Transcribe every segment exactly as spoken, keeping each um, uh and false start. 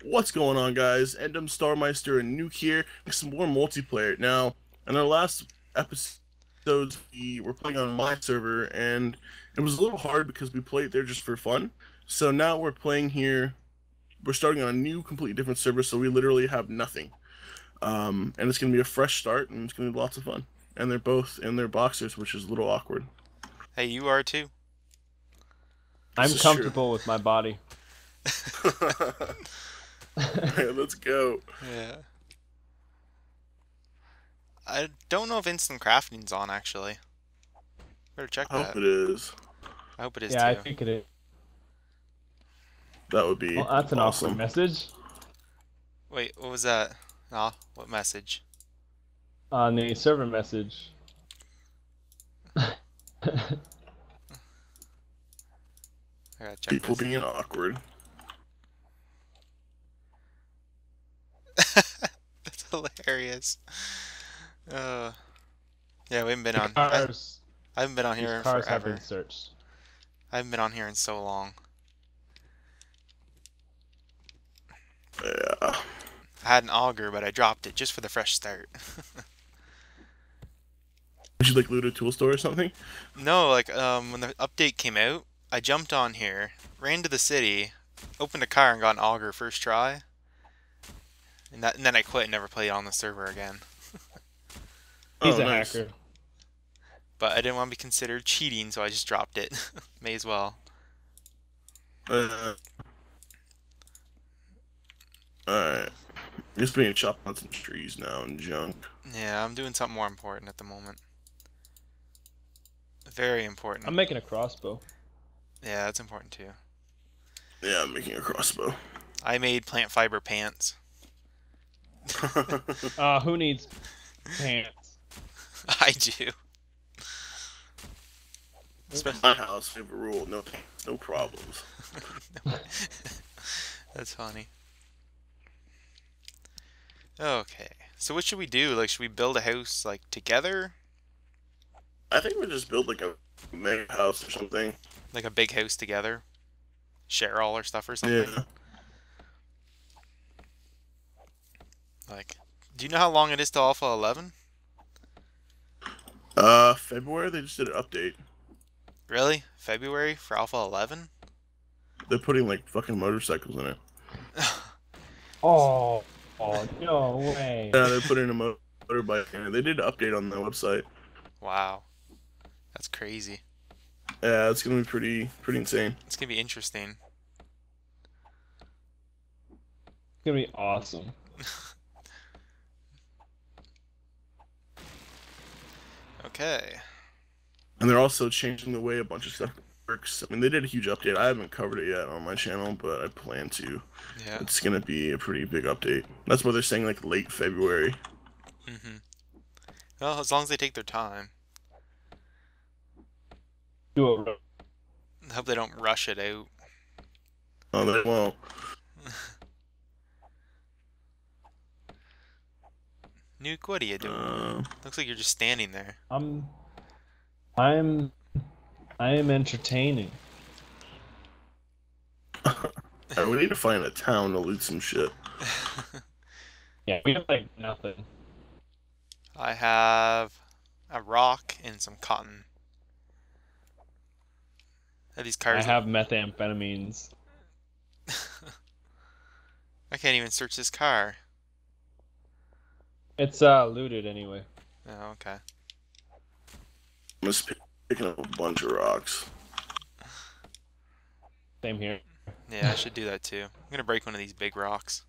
What's going on, guys? Endem StarMeister and Nuke here with some more multiplayer. Now, in our last episodes, we were playing on my server, and it was a little hard because we played there just for fun. So now we're playing here. We're starting on a new, completely different server, so we literally have nothing. Um, and it's going to be a fresh start, and it's going to be lots of fun. And they're both in their boxers, which is a little awkward. Hey, you are too. This I'm is true. comfortable with my body. Alright, let's go. Yeah. I don't know if instant crafting's on actually. Better check I hope that. it is. I hope it is Yeah, I too. think it is. That would be Well, that's an awesome. awkward message. Wait, what was that? Ah, what message? On the server message. I gotta check People this. being awkward. That's hilarious. Uh, yeah, we haven't been on. I, Cars, I haven't been on these here in cars have forever. been searched. I haven't been on here in so long. Yeah. I had an auger, but I dropped it just for the fresh start. Did you like loot a tool store or something? No, like um, when the update came out, I jumped on here, ran to the city, opened a car, and got an auger first try. And, that, and then I quit and never played on the server again. He's Oh, a nice. hacker. But I didn't want to be considered cheating, so I just dropped it. May as well. Uh, Alright. Just being chopped on some trees now and junk. Yeah, I'm doing something more important at the moment. Very important. I'm making a crossbow. Yeah, that's important too. Yeah, I'm making a crossbow. I made plant fiber pants. Uh, who needs pants? I do. My house, we have a rule, no pants, no problems. That's funny. Okay, so what should we do? Like, should we build a house like together? I think we just build like a mega house or something. Like a big house together? Share all our stuff or something? Yeah. Like, do you know how long it is to Alpha eleven? Uh, February, they just did an update. Really? February for Alpha eleven? They're putting like fucking motorcycles in it. Oh, oh no way. Yeah, they're putting a mo motorbike in it. They did an update on the website. Wow. That's crazy. Yeah, it's gonna be pretty, pretty insane. It's gonna be interesting. It's gonna be awesome. Okay. And they're also changing the way a bunch of stuff works. I mean, they did a huge update. I haven't covered it yet on my channel, but I plan to. Yeah. It's gonna be a pretty big update. That's why they're saying like late February. Mm-hmm. Well, as long as they take their time. Do it. I hope they don't rush it out. Oh, they won't. Nuke, what are you doing? Uh, Looks like you're just standing there. I'm. I'm. I am entertaining. Alright, we need to find a town to loot some shit. Yeah, we have like nothing. I have a rock and some cotton. Are these I cars? have methamphetamines. I can't even search this car. It's uh looted anyway. Oh, okay. I'm just picking up a bunch of rocks. Same here. Yeah, I should do that too. I'm gonna break one of these big rocks.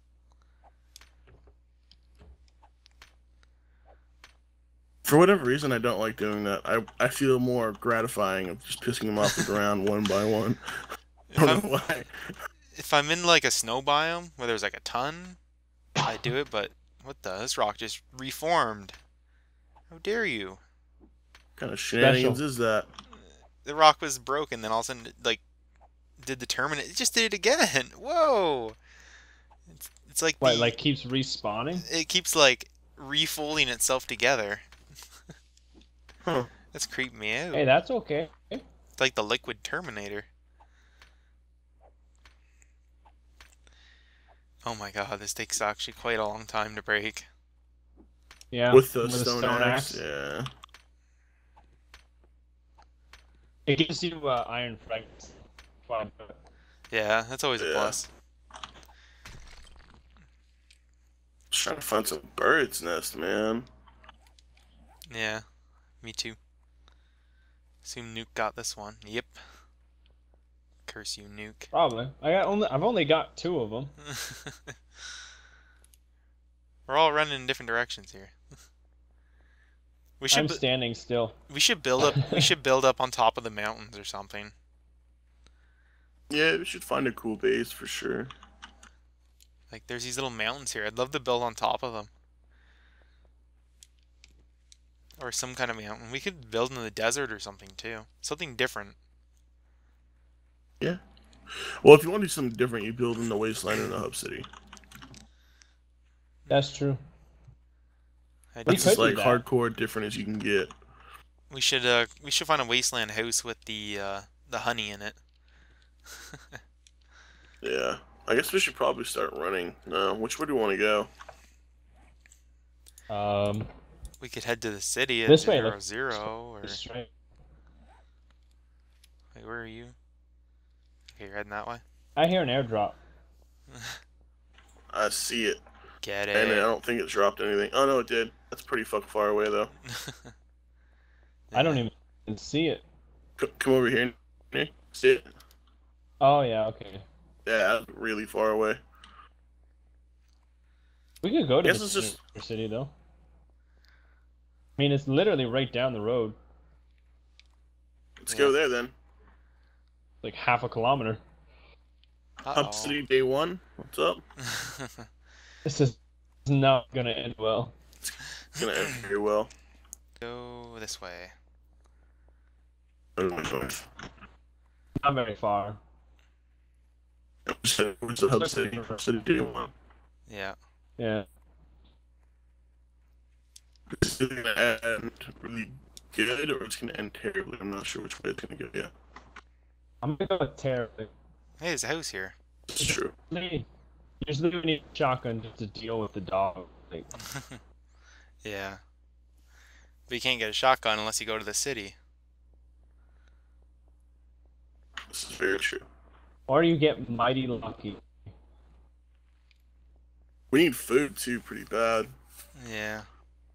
For whatever reason, I don't like doing that. I, I feel more gratifying of just pissing them off the ground one by one. I If don't I'm, know why. if I'm in like a snow biome where there's like a ton, I do it, but what the? This rock just reformed. How dare you? What kind of shenanigans Special. is that? The rock was broken, then all of a sudden, it, like, did the terminate. It just did it again. Whoa! It's, it's like What, the, like keeps respawning? it keeps like refolding itself together. Huh. That's creeping me out. Hey, that's okay. It's like the liquid Terminator. Oh my god, this takes actually quite a long time to break. Yeah. With the a stone, axe, yeah. It gives you uh, iron fragments. Wow. Yeah, that's always a Yeah. plus. Just trying to find some bird's nest, man. Yeah, me too. Assume Nuke got this one. Yep. Curse you, Nuke. Probably. I got only. I've only got two of them. We're all running in different directions here. We should I'm bu- standing still. we should build up we should build up on top of the mountains or something. Yeah, we should find a cool base for sure. Like there's these little mountains here. I'd love to build on top of them. Or some kind of mountain. We could build in the desert or something too. Something different. Yeah. Well, if you want to do something different, you build in the wasteland or the hub city. That's true. I That's could as do like that. hardcore different as you can get. We should uh we should find a wasteland house with the uh the honey in it. Yeah. I guess we should probably start running. No, which way do you want to go? Um. We could head to the city at This way, zero look. zero or Straight. wait, where are you? Okay, you're heading that way. I hear an airdrop. I see it. Get And I it. don't think it dropped anything. Oh, no, it did. That's pretty fucking far away, though. I don't even see it. C come over here, Nick. See it? Oh yeah. Okay. Yeah, that's really far away. We could go to Guess the it's just- city- city though. I mean, it's literally right down the road, Let's Yeah. go there, then. like half a kilometer. Uh-oh. Hub City, day one. What's up? This is not gonna end well. It's gonna end very well. Go this way. Oh my God. Not very far. Where's the Hub City? Hub City, day one. Yeah. Yeah. Is it gonna end really good, or it's gonna end terribly? I'm not sure which way it's gonna go. Yeah, I'm gonna go with terribly. Hey, there's a house here. it's true. You just literally need a shotgun just to deal with the dog. Like, Yeah. But you can't get a shotgun unless you go to the city. This is very true. or you get mighty lucky. We need food too, pretty bad. Yeah.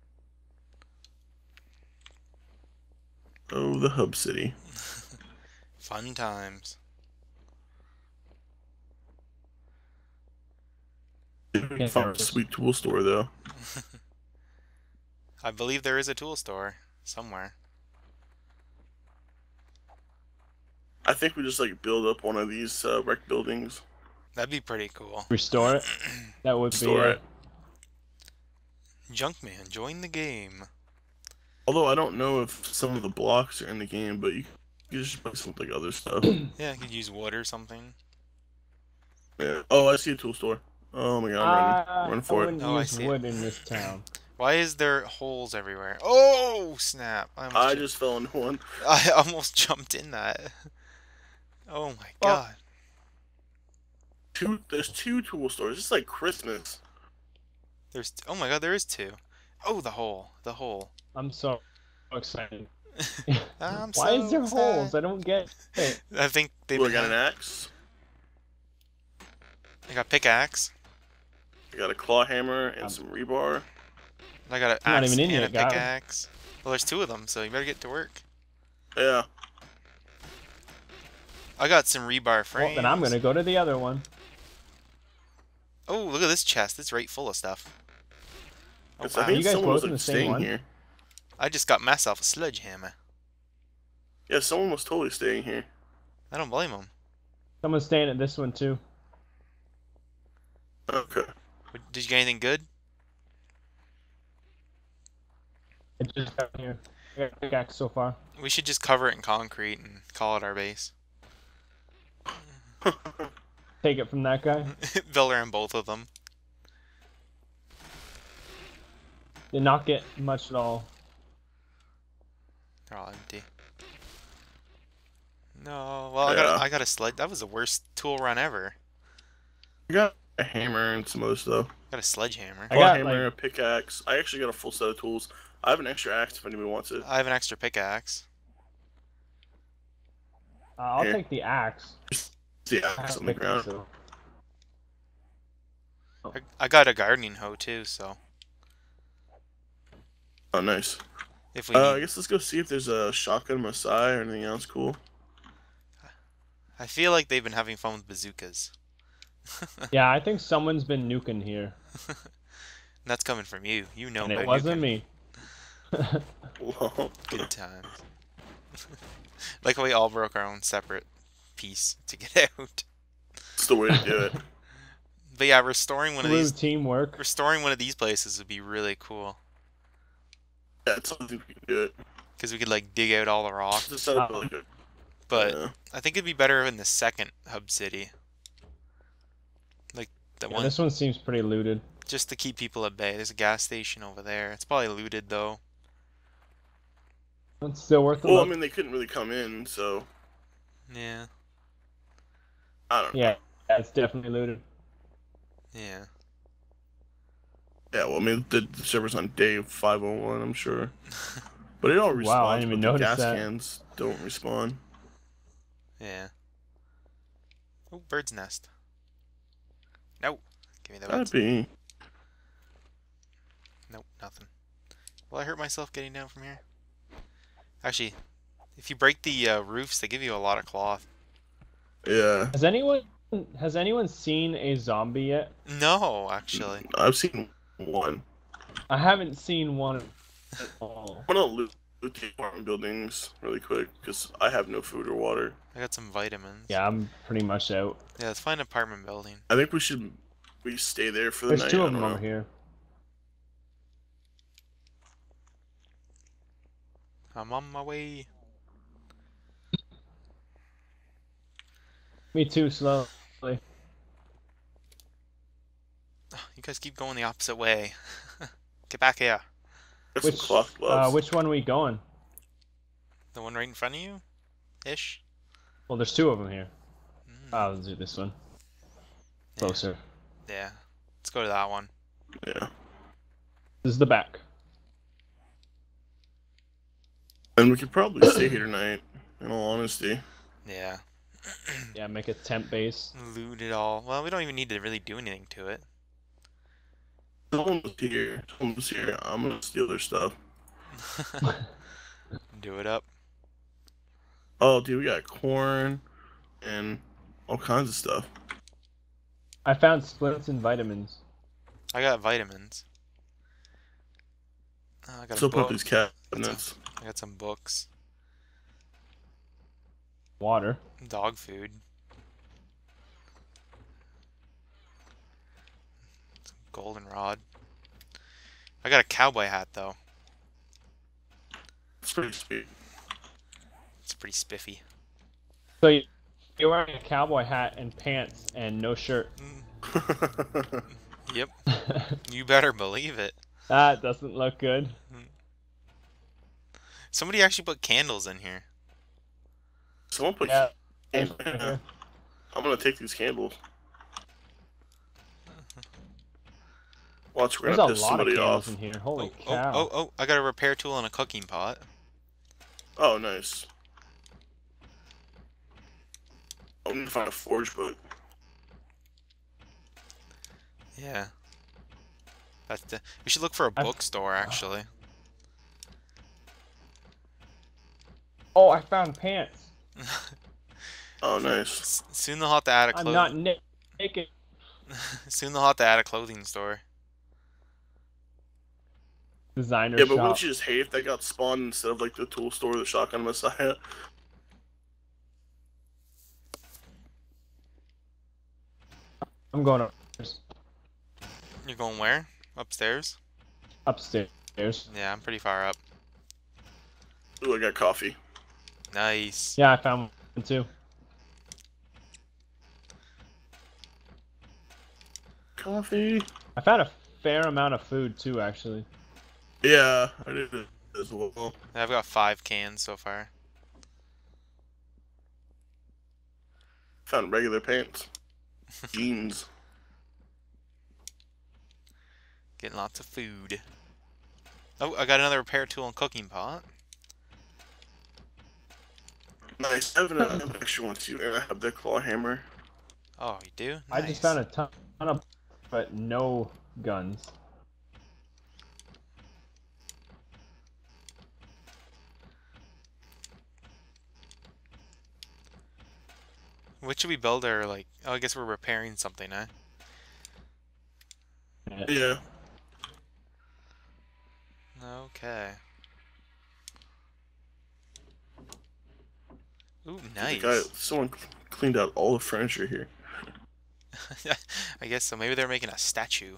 Oh, the Hub City. Fun times. We found a sweet tool store though. I believe there is a tool store somewhere. I think we just like build up one of these uh, wreck buildings. That'd be pretty cool. Restore it. That would Store be it. Junkman, join the game. Although I don't know if some of the blocks are in the game, but you can just put some like other stuff. Yeah, I could use wood or something. Yeah. Oh, I see a tool store. Oh my god, I'm Uh, running, running for I it. wouldn't Oh, I use see it. wood in this town. Why is there holes everywhere? Oh, snap. I almost, I ju- just fell into one. I almost jumped in that. Oh my Well- god. Two. There's two tool stores. It's like Christmas. There's oh my god, there is two. Oh, the hole. The hole. I'm so excited. I'm Why so is there excited. holes? I don't get it. I think they Ooh, I got an axe. I got pickaxe. I got a claw hammer and Um, some rebar. I got an I'm not axe even in and yet, a guy. pickaxe. Well, there's two of them, so you better get to work. Yeah. I got some rebar frames. Well, then I'm gonna go to the other one. Oh, look at this chest. It's right full of stuff. Oh, 'Cause wow. I think You guys someone was both in like the same staying one? here. I just got myself a sledgehammer. Yeah, someone was totally staying here. I don't blame them. Someone's staying at this one too. Okay. Did you get anything good? I just got here. I got a pickaxe so far. We should just cover it in concrete and call it our base. Take it from that guy. Build around both of them. Did not get much at all. They're all empty. No, well, I got Yeah. I got a sled. That was the worst tool run ever. I got a hammer and some other stuff. Got a sledgehammer. I Well, a got, hammer, like- a pickaxe. I actually got a full set of tools. I have an extra axe if anybody wants it. I have an extra pickaxe. Uh, I'll Here. take the axe. The I axe have on the pickaxe, ground. so- I, I got a gardening hoe too, so Oh, nice. if we Uh, I need, guess let's go see if there's a shotgun Masai or anything else cool. I feel like they've been having fun with bazookas. Yeah, I think someone's been nuking here. And that's coming from you. You know And it about wasn't nuking. me. Whoa. Good times. Like how we all broke our own separate piece to get out. It's the way to do it. But yeah, restoring one of Through these teamwork. restoring one of these places would be really cool. Yeah, it's something we can do it. Because we could like dig out all the rocks. This sounds Uh, really good. But Yeah. I think it'd be better in the second hub city. Like the Yeah, one this one seems pretty looted. just to keep people at bay. There's a gas station over there. It's probably looted though. It's still worth the Well, I look. mean, they couldn't really come in, so Yeah. I don't know. Yeah, yeah, it's definitely looted. Yeah. Yeah, well, I mean, the, the server's on day five oh one, I'm sure. But it all respawns, Wow, I didn't even but the notice gas that. cans don't respawn. Yeah. Oh, bird's nest. No. Give me the That'd wits. be... Nope, nothing. Will I hurt myself getting down from here? Actually, if you break the uh, roofs, they give you a lot of cloth. Yeah. Has anyone has anyone seen a zombie yet? No, actually. I've seen one. I haven't seen one at all. I'm gonna loot, loot the apartment buildings really quick, because I have no food or water. I got some vitamins. Yeah, I'm pretty much out. Yeah, let's find an apartment building. I think we should we stay there for the There's night. two I of don't them know. over here. I'm on my way. Me too, slowly. You guys keep going the opposite way. Get back here. Got some Which cloth uh, gloves. which one are we going? The one right in front of you? Ish? Well, there's two of them here. Mm, Oh, let's do this one. yeah. Closer. Yeah. Let's go to that one. Yeah. This is the back. And we could probably stay here tonight, in all honesty. Yeah. Yeah, make a temp base. Loot it all. Well, we don't even need to really do anything to it. Someone was here. Someone was here. I'm gonna steal their stuff. Do it up. Oh, dude, we got corn and all kinds of stuff. I found splits and vitamins. I got vitamins. Oh, I got Let's a open up book. these cabinets. I got some books. Water. Dog food. Some goldenrod. I got a cowboy hat though. It's pretty sweet. It's pretty spiffy. So you, you're wearing a cowboy hat and pants and no shirt. Mm, yep. You better believe it. That doesn't look good. Somebody actually put candles in here. Someone put Yeah. candles in here. I'm gonna take these candles. Watch, we're There's gonna a piss lot of somebody candles off. in here. Holy Oh, cow. oh, oh, oh, I got a repair tool and a cooking pot. Oh, nice. I'm gonna find a forge book. Yeah. That's the, we should look for a I've- bookstore actually. Oh, I found pants. Oh, nice. S- Soon they'll have to add a I'm clothing. not na- naked. Soon they'll have to add a clothing store. Designer Yeah, but shop. wouldn't you just hate if that got spawned instead of like the tool store or the shotgun messiah? I'm going upstairs. You're going where? Upstairs? Upstairs. Yeah, I'm pretty far up. Ooh, I got coffee. Nice. Yeah, I found one too. Coffee? I found a fair amount of food too, actually. Yeah, I did it as well. I've got five cans so far. Found regular pants. Jeans. Getting lots of food. Oh, I got another repair tool and cooking pot. Nice. I have an, I have an extra one too, and I have the claw hammer. Oh, you do? I Nice. just found a ton of, but no guns. What should we build our, like... Oh, I guess we're repairing something, eh? Yeah. Okay. Ooh, The nice. guy, someone cleaned out all the furniture here. I guess so. Maybe they're making a statue.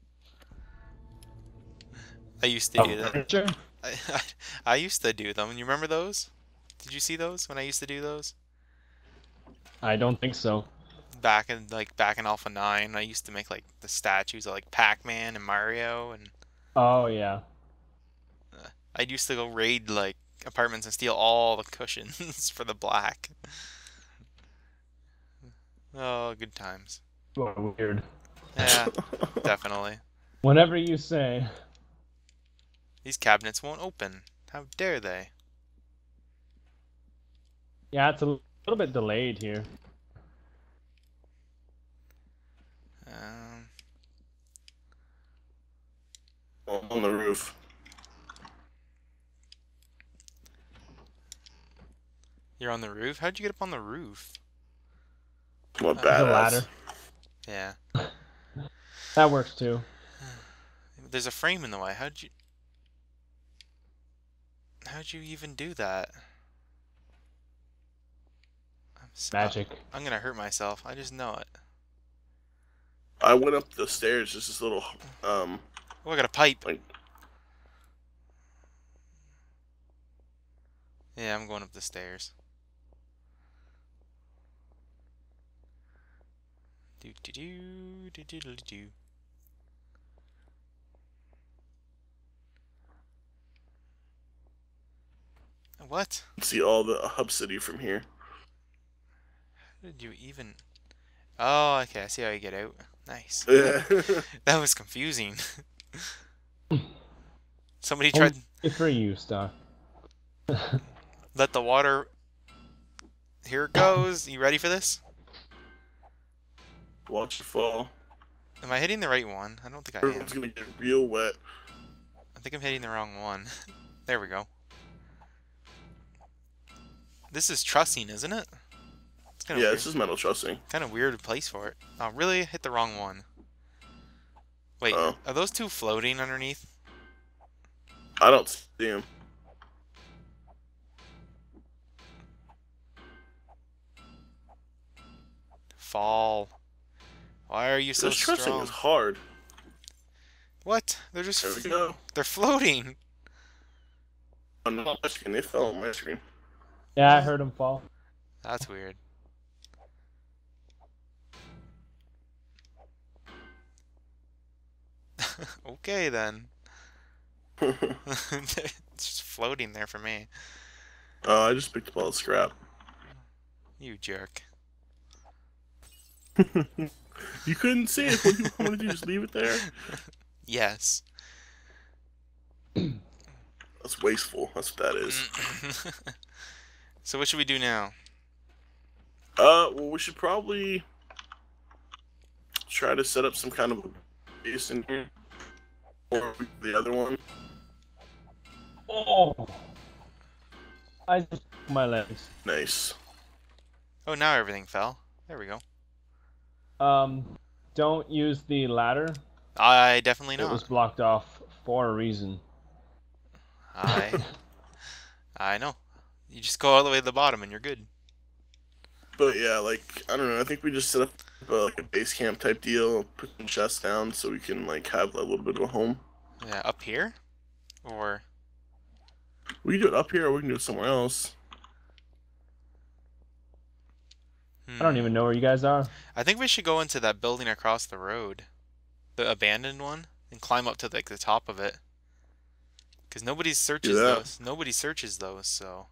I used to do that. Furniture? I, I, I used to do them. You remember those? Did you see those when I used to do those? I don't think so. Back in like back in Alpha nine, I used to make like the statues of like Pac-Man and Mario, and Oh yeah. uh, I used to go raid like apartments and steal all the cushions for the black. Oh, good times. Well, weird. Yeah, definitely. Whatever you say. These cabinets won't open. How dare they? Yeah, it's a little bit delayed here. Um, On the roof. you're on the roof? How'd you get up on the roof? What Uh, The badass. ladder. Yeah. That works too. There's a frame in the way. How'd you... How'd you even do that? I'm s- Magic. uh, I'm gonna hurt myself. I just know it. I went up the stairs, just this little, um, Oh, I got a pipe. like, Yeah, I'm going up the stairs. Do do do do do do do. What? see all the hub city from here. How did you even... Oh, okay, I see how you get out. Nice. Yeah. That was confusing. Somebody tried... Only for you, Star. Let the water... Here it goes. You ready for this? Watch it fall. Am I hitting the right one? I don't think I am. Everyone's gonna get real wet. I think I'm hitting the wrong one. There we go. This is trussing, isn't it? It's kind of Yeah, weird. this is metal trussing. Kind of weird place for it. Oh, really? Hit the wrong one. Wait, Oh. are those two floating underneath? I don't see him. Fall. Why are you so This trussing strong? is hard. What? They're just... There we f- go. They're floating. On my screen, they fell on my screen. Yeah, I heard him fall. That's weird. Okay, then. It's just floating there for me. Oh, I just picked up all the scrap. You jerk. You couldn't see it. What do you want to do? Just leave it there? Yes. That's wasteful. That's what that is. So what should we do now? Uh, well, we should probably try to set up some kind of a base in here. Or the other one. Oh! I just broke my legs. Nice. Oh, now everything fell. There we go. Um, don't use the ladder. I definitely It was not. blocked off for a reason. I I know. You just go all the way to the bottom and you're good. But yeah, like, I don't know. I think we just set up uh, like a base camp type deal. Put some chests down so we can, like, have a little bit of a home. Yeah, up here? Or... We can do it up here or we can do it somewhere else. I don't Hmm. even know where you guys are. I think we should go into that building across the road. The abandoned one. And climb up to like the top of it. Because nobody searches that. those. Nobody searches those, so...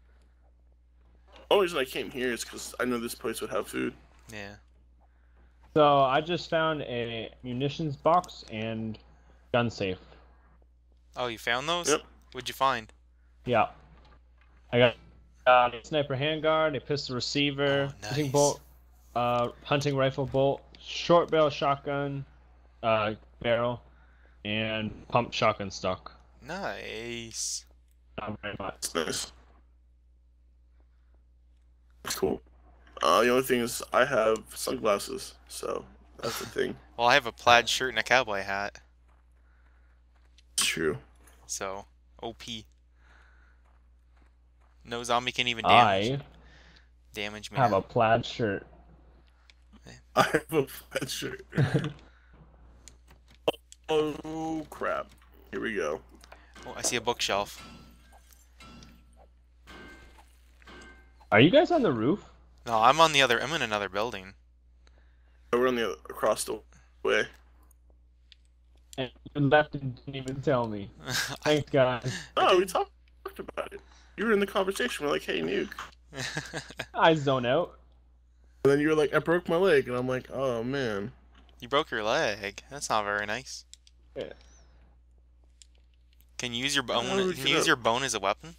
The only reason I came here is because I know this place would have food. Yeah. So I just found a munitions box and gun safe. Oh, you found those? Yep. What'd you find? Yeah. I got uh, a sniper handguard, a pistol receiver, Oh, hunting nice. bolt, uh, hunting rifle bolt, short barrel shotgun, uh, barrel, and pump shotgun stock. Nice. Not very much. It's nice. Cool. Uh, the only thing is I have sunglasses, so that's the thing. Well, I have a plaid shirt and a cowboy hat, It's true. so O P. No zombie can even damage I damage me have now. a plaid shirt. I have a plaid shirt. Oh crap! Here we go. Oh, I see a bookshelf. Are you guys on the roof? No, I'm on the other. I'm in another building. We're on the other, across the way. And you left and didn't even tell me. Thanks, guys. Oh, we talked about it. You were in the conversation. We're like, "Hey, Nuke," I zone out. and then you were like, "I broke my leg," and I'm like, "Oh man." You broke your leg. That's not very nice. Yeah. Can you use your How bone? would Can you you use know? your bone as a weapon?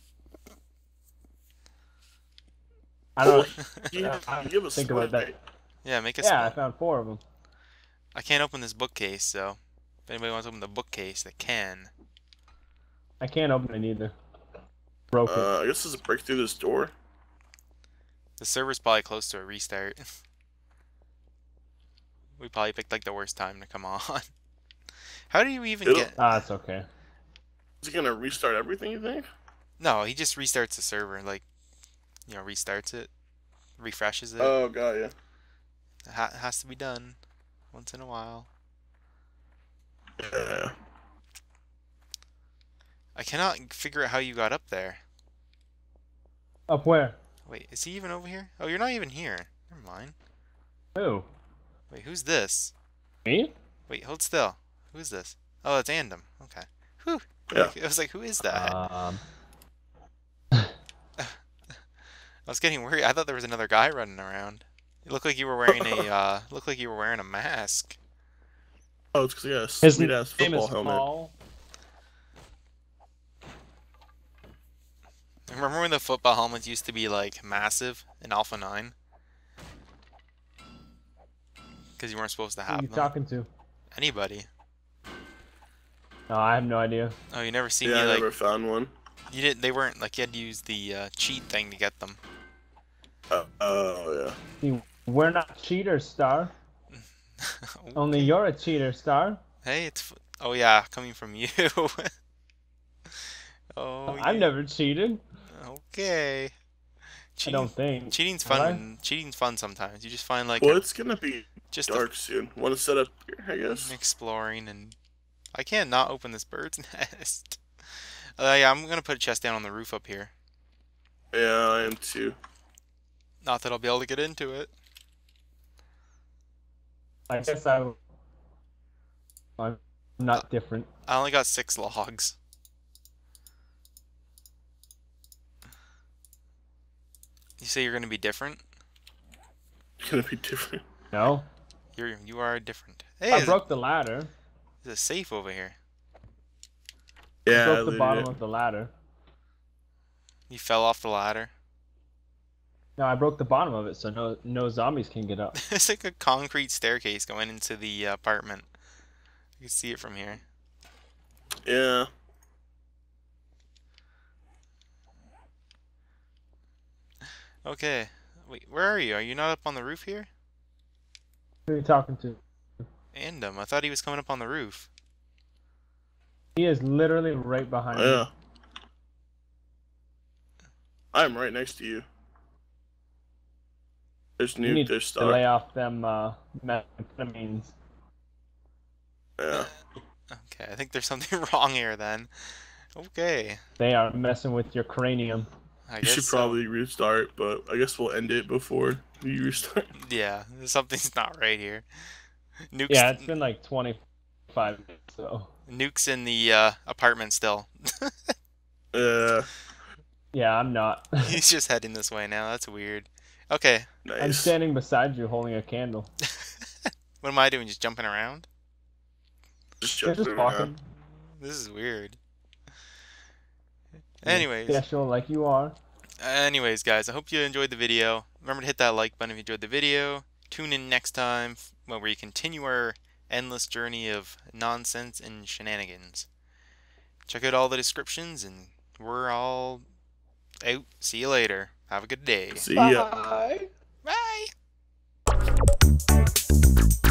I don't You, I you give us think about that. Yeah, make a Yeah, I spell. found four of them. I can't open this bookcase, so if anybody wants to open the bookcase, they can. I can't open it either. Broke it. Uh, I guess there's a break through this door. The server's probably close to a restart. We probably picked like the worst time to come on. How do you even It'll- get? Ah, it's okay. Is he gonna restart everything? You think? No, he just restarts the server, like, you know, restarts it, refreshes it. Oh god, yeah. It ha has to be done once in a while. Yeah. I cannot figure out how you got up there. Up where? Wait, is he even over here? Oh, you're not even here. Never mind. Who? Wait, who's this? Me? Wait, hold still. Who is this? Oh, it's Andom. Okay. Whew. Yeah. I was like, who is that? Um. I was getting worried. I thought there was another guy running around. It looked like you were wearing a uh, looked like you were wearing a mask. Oh, it's because he got a His sweet ass name football is helmet. Paul. Remember when the football helmets used to be like massive in Alpha nine? Because you weren't supposed to Who are have you them. talking to? Anybody? No, I have no idea. Oh, you never seen Yeah, me I like never found one. you didn't. They weren't like you had to use the uh, cheat thing to get them. Uh, oh yeah. See, we're not cheaters, Star. Only Okay. you're a cheater, Star. Hey, it's f oh yeah, coming from you. Oh, I've yeah. never cheated. Okay. I Cheating, don't think. cheating's Have fun. I? when- Cheating's fun sometimes. You just find like Well, a- it's gonna be just a dark soon. Want to set up here, I guess? exploring, and I can't not open this bird's nest. Uh, yeah, I'm gonna put a chest down on the roof up here. Yeah, I am too. Not that I'll be able to get into it. I guess I. I'm not different. I only got six logs. You say you're gonna be different? It's gonna be different. No. You're you are different. Hey, I there's, broke the ladder. a, there's a safe over here. I Yeah, broke the literally. bottom of the ladder. You fell off the ladder. No, I broke the bottom of it, so no no zombies can get up. It's like a concrete staircase going into the uh, apartment. You can see it from here. Yeah. Okay. Wait, where are you? Are you not up on the roof here? Who are you talking to? Andom, I thought he was coming up on the roof. He is literally right behind me. Yeah. I'm right next to you. There's You Nuke, need there's to lay Star. off them uh, methamphetamines. Yeah. Okay, I think there's something wrong here then. Okay. They are messing with your cranium. I You guess should so. probably restart, but I guess we'll end it before you restart. Yeah, something's not right here. Nuke's, Yeah, it's been like twenty-five minutes, so. Nuke's in the uh, apartment still. Yeah. Yeah, I'm not. He's just heading this way now. That's weird. Okay. I'm Nice. standing beside you holding a candle. What am I doing? Just jumping around? Just They're jumping just around. walking. This is weird. Yeah, Anyways. special like you are. Anyways, guys, I hope you enjoyed the video. Remember to hit that like button if you enjoyed the video. Tune in next time where we continue our endless journey of nonsense and shenanigans. Check out all the descriptions, and we're all out. See you later. Have a good day. See ya. Bye. Bye.